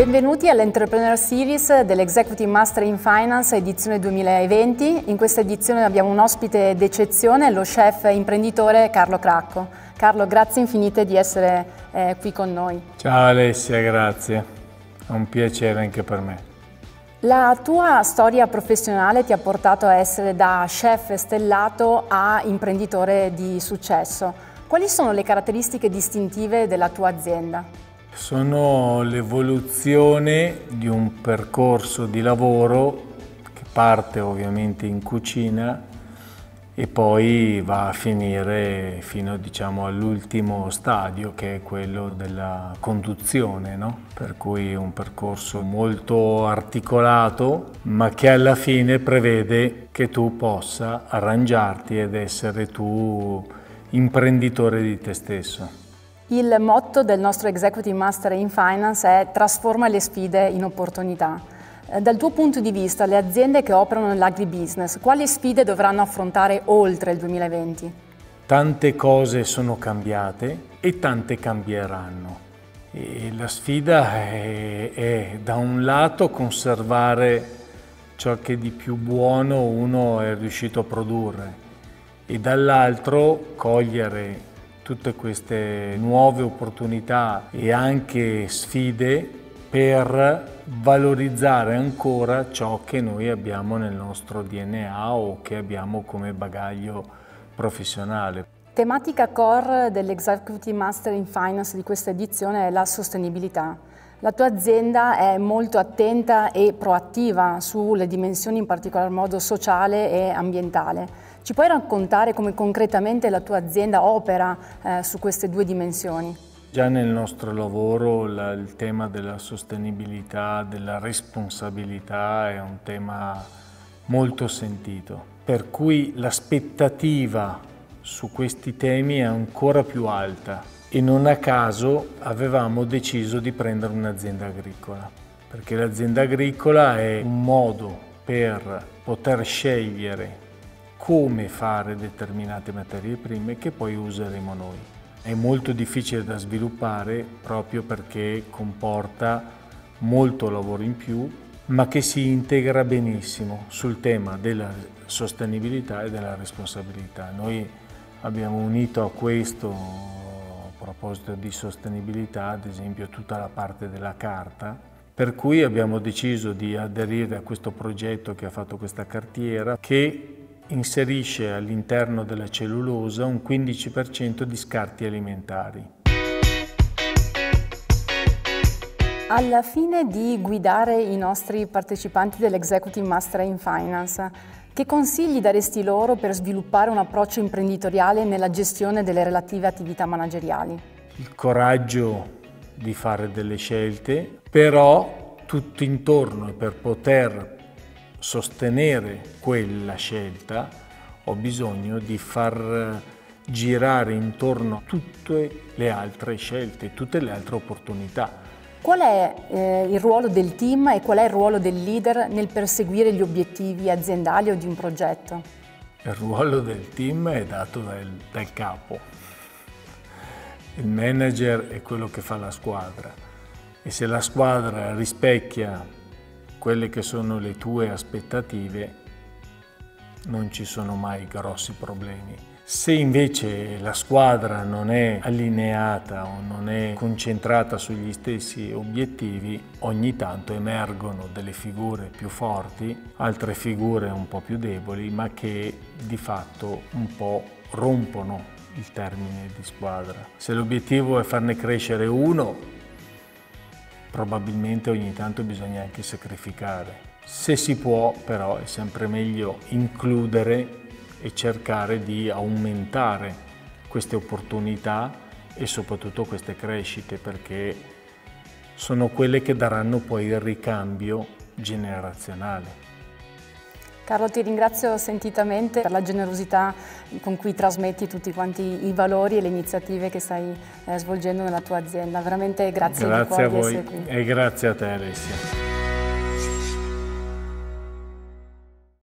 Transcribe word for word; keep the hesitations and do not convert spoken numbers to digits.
Benvenuti all'Entrepreneur Series dell'Executive Master in Finance edizione duemilaventi. In questa edizione abbiamo un ospite d'eccezione, lo chef imprenditore Carlo Cracco. Carlo, grazie infinite di essere eh, qui con noi. Ciao Alessia, grazie. È un piacere anche per me. La tua storia professionale ti ha portato a essere da chef stellato a imprenditore di successo. Quali sono le caratteristiche distintive della tua azienda? Sono l'evoluzione di un percorso di lavoro che parte ovviamente in cucina e poi va a finire fino, diciamo, all'ultimo stadio, che è quello della conduzione, no? Per cui è un percorso molto articolato, ma che alla fine prevede che tu possa arrangiarti ed essere tu imprenditore di te stesso. Il motto del nostro Executive Master in Finance è trasforma le sfide in opportunità. Dal tuo punto di vista, le aziende che operano nell'agribusiness, quali sfide dovranno affrontare oltre il duemilaventi? Tante cose sono cambiate e tante cambieranno. E la sfida è, è da un lato conservare ciò che di più buono uno è riuscito a produrre e dall'altro cogliere tutte queste nuove opportunità e anche sfide per valorizzare ancora ciò che noi abbiamo nel nostro D N A o che abbiamo come bagaglio professionale. Tematica core dell'Executive Master in Finance di questa edizione è la sostenibilità. La tua azienda è molto attenta e proattiva sulle dimensioni, in particolar modo sociale e ambientale. Ci puoi raccontare come concretamente la tua azienda opera eh, su queste due dimensioni? Già nel nostro lavoro la, il tema della sostenibilità, della responsabilità è un tema molto sentito, per cui l'aspettativa su questi temi è ancora più alta e non a caso avevamo deciso di prendere un'azienda agricola, perché l'azienda agricola è un modo per poter scegliere come fare determinate materie prime che poi useremo noi. È molto difficile da sviluppare proprio perché comporta molto lavoro in più, ma che si integra benissimo sul tema della sostenibilità e della responsabilità. Noi abbiamo unito a questo, a proposito di sostenibilità, ad esempio tutta la parte della carta, per cui abbiamo deciso di aderire a questo progetto che ha fatto questa cartiera che inserisce all'interno della cellulosa un quindici per cento di scarti alimentari. Alla fine di guidare i nostri partecipanti dell'Executive Master in Finance, che consigli daresti loro per sviluppare un approccio imprenditoriale nella gestione delle relative attività manageriali? Il coraggio di fare delle scelte, però tutto intorno e per poter sostenere quella scelta ho bisogno di far girare intorno tutte le altre scelte, tutte le altre opportunità. Qual è eh, il ruolo del team e qual è il ruolo del leader nel perseguire gli obiettivi aziendali o di un progetto? Il ruolo del team è dato dal, dal capo. Il manager è quello che fa la squadra e se la squadra rispecchia quelle che sono le tue aspettative, non ci sono mai grossi problemi. Se invece la squadra non è allineata o non è concentrata sugli stessi obiettivi, ogni tanto emergono delle figure più forti, altre figure un po' più deboli, ma che di fatto un po' rompono il termine di squadra. Se l'obiettivo è farne crescere uno, probabilmente ogni tanto bisogna anche sacrificare. Se si può, però, è sempre meglio includere e cercare di aumentare queste opportunità e soprattutto queste crescite, perché sono quelle che daranno poi il ricambio generazionale. Carlo, ti ringrazio sentitamente per la generosità con cui trasmetti tutti quanti i valori e le iniziative che stai eh, svolgendo nella tua azienda. Veramente grazie, grazie di cuore a voi di essere qui. E grazie a te, Alessia.